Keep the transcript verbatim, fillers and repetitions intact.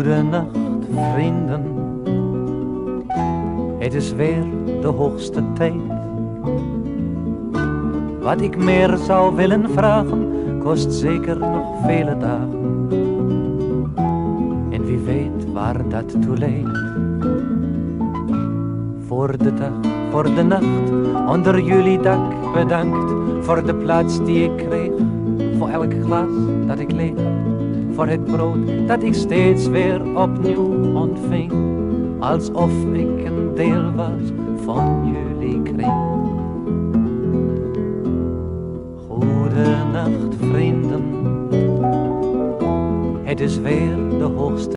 Goedenacht, vrienden. Het is weer de hoogste tijd. Wat ik meer zou willen vragen, kost zeker nog vele dagen. En wie weet waar dat toe leidt. Voor de dag, voor de nacht, onder jullie dak bedankt. Voor de plaats die ik kreeg, voor elk glas dat ik leeg. Voor het brood dat ik steeds weer opnieuw ontving. Alsof ik een deel was van jullie kring. Goedenacht, vrienden. Het is weer de hoogste